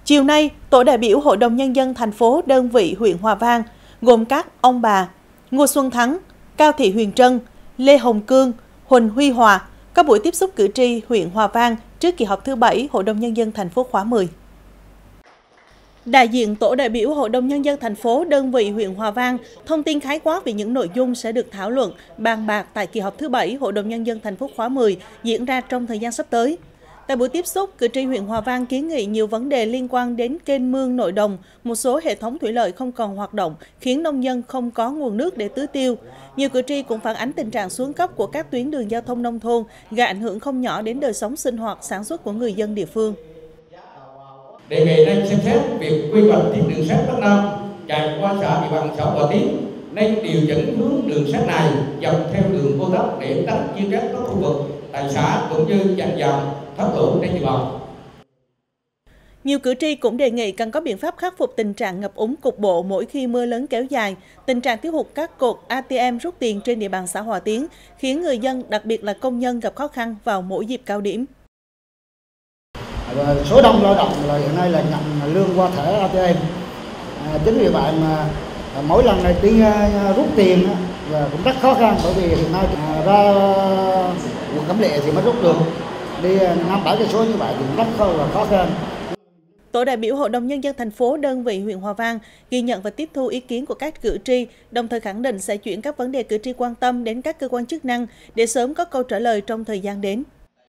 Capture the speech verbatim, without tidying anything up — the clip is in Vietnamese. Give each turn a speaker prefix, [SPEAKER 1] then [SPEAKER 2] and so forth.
[SPEAKER 1] Chiều nay, Tổ đại biểu Hội đồng Nhân dân thành phố đơn vị huyện Hòa Vang gồm các ông bà Ngô Xuân Thắng, Cao Thị Huyền Trân, Lê Hồng Cương, Huỳnh Huy Hòa có buổi tiếp xúc cử tri huyện Hòa Vang trước kỳ họp thứ bảy Hội đồng Nhân dân thành phố khóa mười. Đại diện Tổ đại biểu Hội đồng Nhân dân thành phố đơn vị huyện Hòa Vang thông tin khái quát về những nội dung sẽ được thảo luận, bàn bạc tại kỳ họp thứ bảy Hội đồng Nhân dân thành phố khóa mười diễn ra trong thời gian sắp tới. Tại buổi tiếp xúc, cử tri huyện Hòa Vang kiến nghị nhiều vấn đề liên quan đến kênh mương nội đồng, một số hệ thống thủy lợi không còn hoạt động, khiến nông dân không có nguồn nước để tưới tiêu. Nhiều cử tri cũng phản ánh tình trạng xuống cấp của các tuyến đường giao thông nông thôn, gây ảnh hưởng không nhỏ đến đời sống sinh hoạt, sản xuất của người dân địa phương.
[SPEAKER 2] Đề nghị nên xem xét việc quy hoạch tuyến đường sắt Bắc Nam chạy qua xã địa bàn xã Hòa Tiến, nên điều chỉnh hướng đường sắt này dọc theo đường cao tốc để tránh chia cắt các khu vực tại xã cũng như chặn dòng thoát lũ trên địa bàn.
[SPEAKER 1] Nhiều cử tri cũng đề nghị cần có biện pháp khắc phục tình trạng ngập úng cục bộ mỗi khi mưa lớn kéo dài, tình trạng thiếu hụt các cột a tê em rút tiền trên địa bàn xã Hòa Tiến, khiến người dân, đặc biệt là công nhân gặp khó khăn vào mỗi dịp cao điểm.
[SPEAKER 3] Số đông lao động là hiện nay là nhận lương qua thẻ a tê em, à, chính vì vậy mà mỗi lần này đi rút tiền là cũng rất khó khăn, bởi vì hiện nay ra quận Cẩm Lệ thì mới rút được, đi năm bảy cây số như vậy thì rất là khó khăn.
[SPEAKER 1] Tổ đại biểu Hội đồng Nhân dân thành phố đơn vị huyện Hòa Vang ghi nhận và tiếp thu ý kiến của các cử tri, đồng thời khẳng định sẽ chuyển các vấn đề cử tri quan tâm đến các cơ quan chức năng để sớm có câu trả lời trong thời gian đến.